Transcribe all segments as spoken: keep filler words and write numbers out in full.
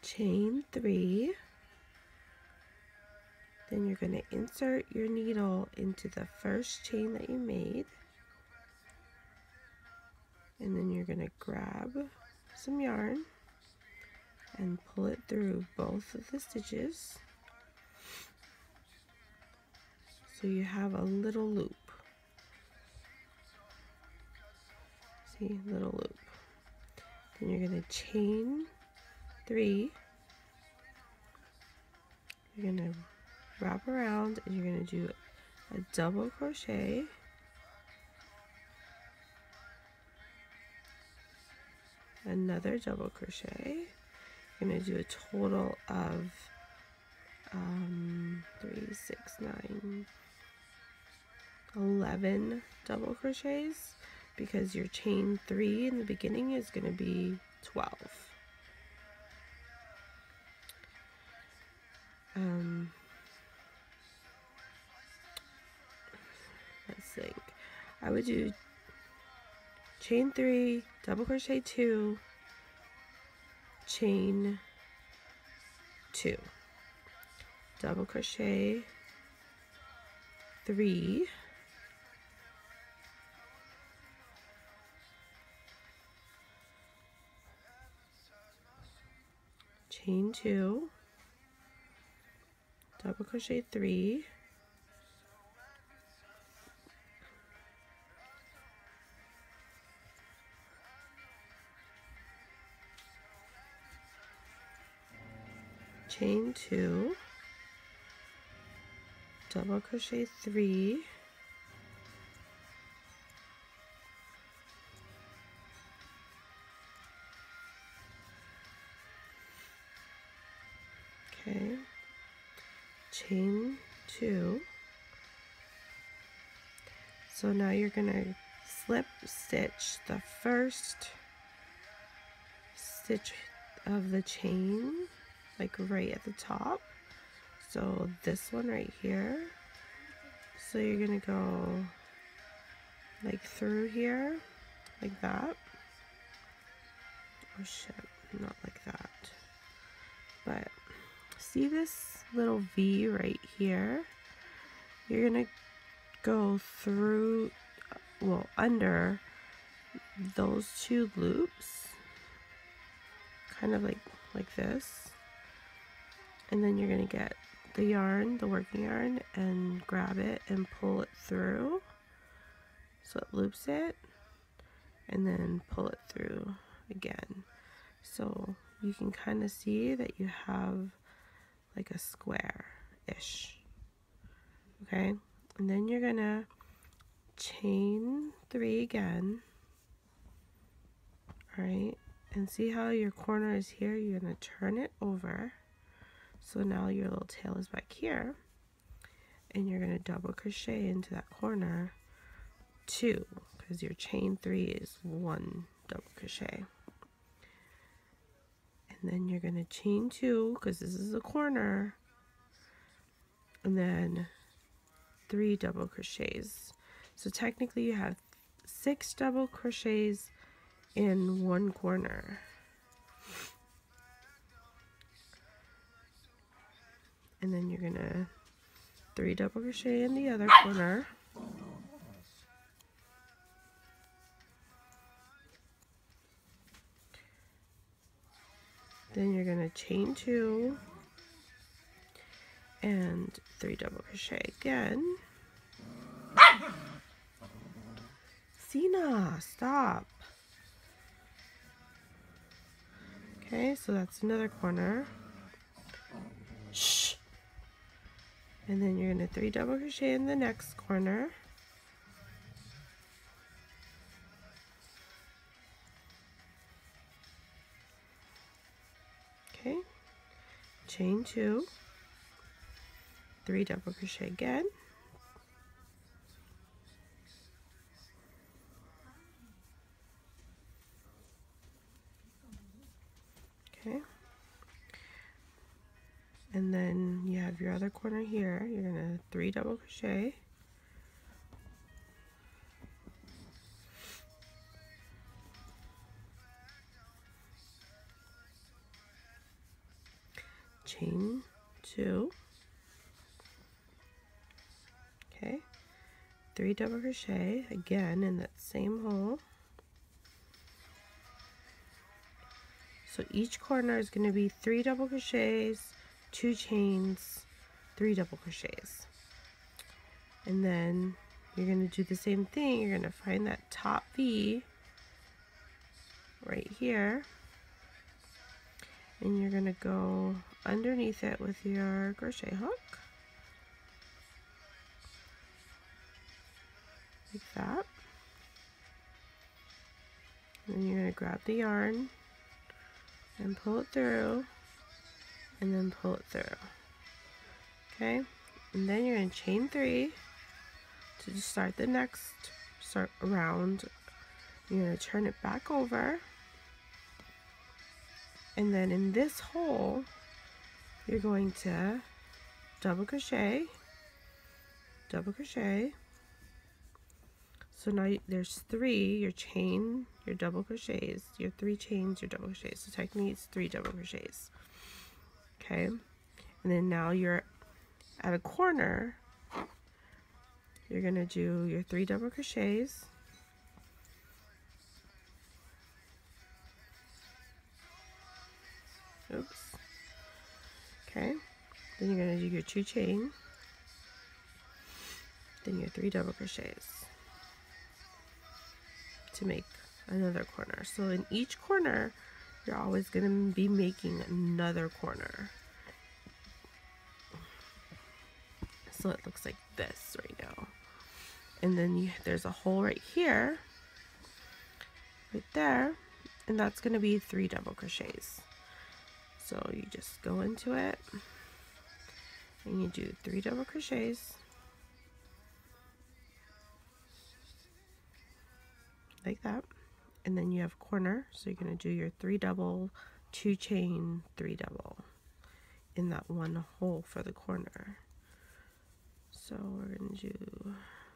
chain three, then you're going to insert your needle into the first chain that you made, and then you're going to grab some yarn and pull it through both of the stitches so you have a little loop. See, little loop. Then you're going to chain three, you're going to wrap around, and you're going to do a double crochet, another double crochet. You're going to do a total of um, three, six, nine, eleven double crochets, because your chain three in the beginning is going to be twelve. Um, let's think. I would do chain three, double crochet two, chain two, double crochet three, chain two, double crochet three, chain two, double crochet three, okay, chain two. So now you're gonna slip stitch the first stitch of the chain, like right at the top. So this one right here. So you're gonna go like through here, like that. Oh shit, not like that. But see this little V right here? You're gonna go through, well, under those two loops, kind of like like this, and then you're gonna get the yarn, the working yarn, and grab it and pull it through so it loops it, and then pull it through again, so you can kind of see that you have like a square-ish. Okay, and then you're gonna chain three again. All right, and see how your corner is here? You're gonna turn it over, so now your little tail is back here, and you're gonna double crochet into that corner two, because your chain three is one double crochet, and then you're gonna chain two, because this is a corner, and then three double crochets. So technically you have six double crochets in one corner. And then you're gonna three double crochet in the other corner. Then you're gonna chain two and three double crochet again. Sina, stop. Okay, so that's another corner. Shh. And then you're gonna three double crochet in the next corner. Okay, chain two, three double crochet again. Okay, and then you have your other corner here. You're gonna three double crochet, chain two, okay, three double crochet again in that same hole. So each corner is going to be three double crochets, two chains, three double crochets. And then you're going to do the same thing. You're going to find that top V right here, and you're going to go underneath it with your crochet hook, like that. And then you're going to grab the yarn and pull it through, and then pull it through. Okay, and then you're going to chain three to start the next start round. You're going to turn it back over, and then in this hole you're going to double crochet, double crochet. So now there's three, your chain, your double crochets, your three chains, your double crochets. So technically it's three double crochets. Okay, and then now you're at a corner. You're gonna do your three double crochets, oops, okay, then you're gonna do your two chain, then your three double crochets to make another corner. So in each corner you're always going to be making another corner. So it looks like this right now, and then you, there's a hole right here, right there, and that's going to be three double crochets. So you just go into it and you do three double crochets like that, and then you have a corner, so you're going to do your three double, two chain, three double in that one hole for the corner. So we're going to do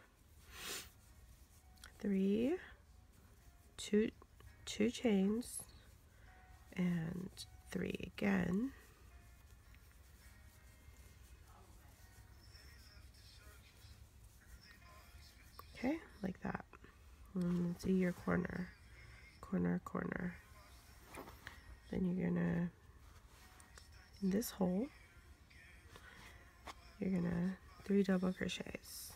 three, two, two chains, and three again. Okay, like that. And see your corner, corner, corner. Then you're gonna, in this hole, you're gonna three double crochets.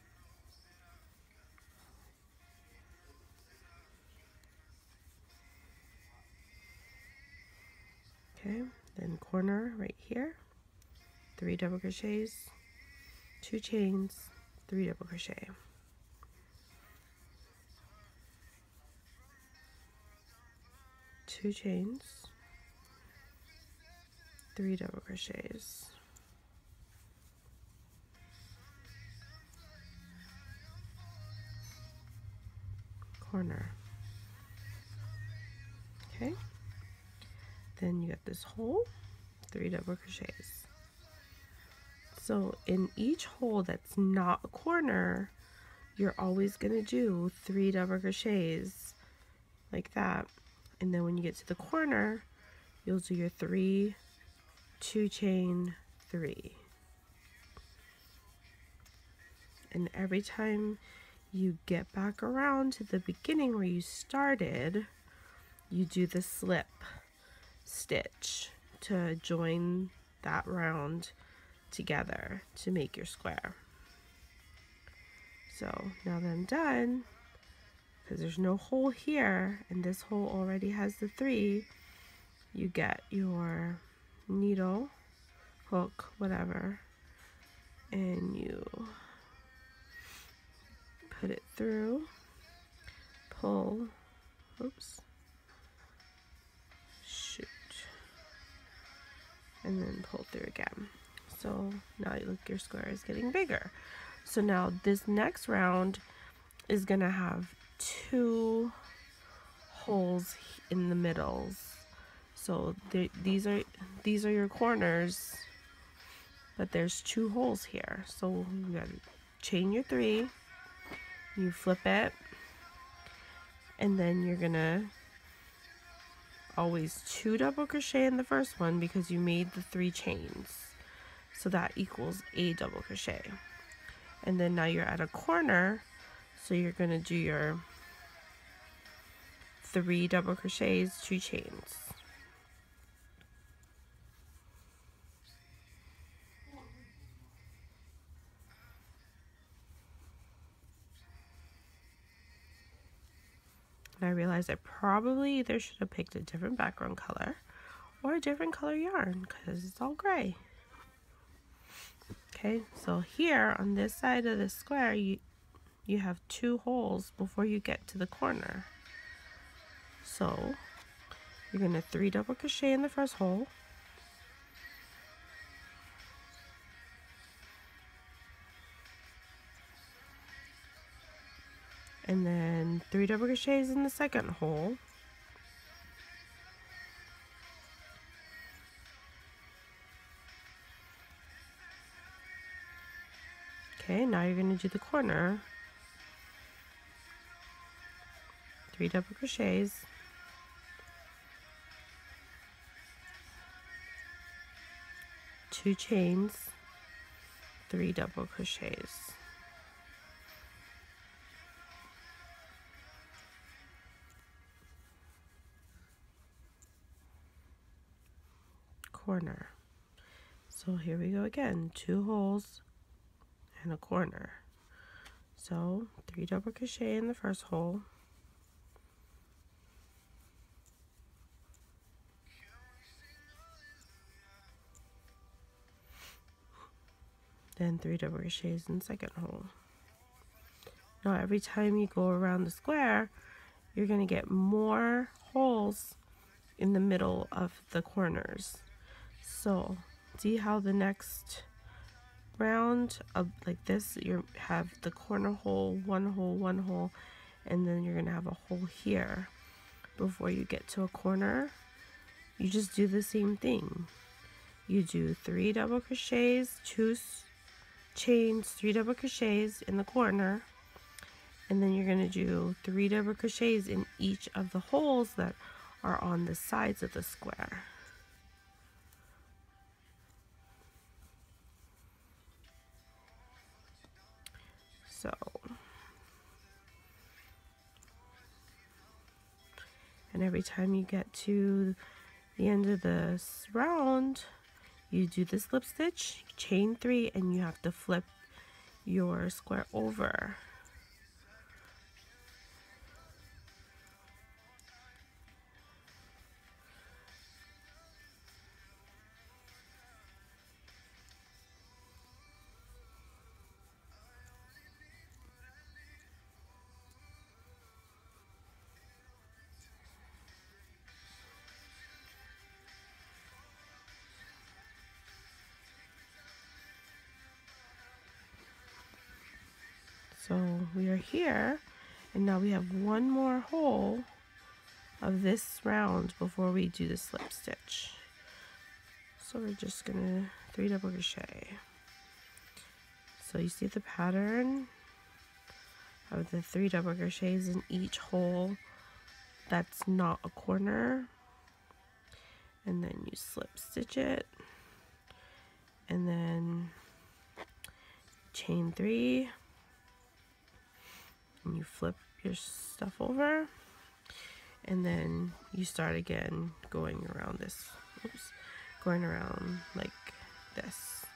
Okay, then corner right here, three double crochets, two chains, three double crochet. Two chains, three double crochets, corner. Okay, then you got this hole, three double crochets. So in each hole that's not a corner, you're always going to do three double crochets like that. And then when you get to the corner, you'll do your three, two chain, three. And every time you get back around to the beginning where you started, you do the slip stitch to join that round together to make your square. So now that I'm done, because there's no hole here and this hole already has the three, you get your needle, hook, whatever, and you put it through, pull, oops, shoot, and then pull through again. So now you look, your square is getting bigger. So now this next round is gonna have two holes in the middles. So these are these are your corners, but there's two holes here. So you gotta chain your three, you flip it, and then you're gonna always two double crochet in the first one because you made the three chains. So that equals a double crochet. And then now you're at a corner, so you're going to do your three double crochets, two chains. And I realized I probably either should have picked a different background color or a different color yarn because it's all gray. Okay, so here on this side of the square, you, you have two holes before you get to the corner. So you're going to three double crochet in the first hole. And then three double crochets in the second hole. Okay, now you're going to do the corner. Three double crochets. Two chains. Three double crochets. Corner. So here we go again, two holes and a corner. So three double crochet in the first hole. Then three double crochets in the second hole. Now every time you go around the square, you're going to get more holes in the middle of the corners. So see how the next round of like this, you have the corner hole, one hole, one hole, and then you're going to have a hole here before you get to a corner. You just do the same thing. You do three double crochets, two chains, three double crochets in the corner, and then you're going to do three double crochets in each of the holes that are on the sides of the square. So and every time you get to the end of this round, you do the slip stitch, chain three, and you have to flip your square over. So we are here, and now we have one more hole of this round before we do the slip stitch. So we're just gonna three double crochet. So you see the pattern of the three double crochets in each hole that's not a corner, and then you slip stitch it, and then chain three, and you flip your stuff over, and then you start again going around this, oops, going around like this.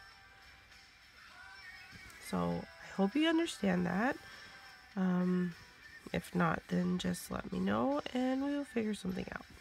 So I hope you understand that. Um, if not, then just let me know and we will figure something out.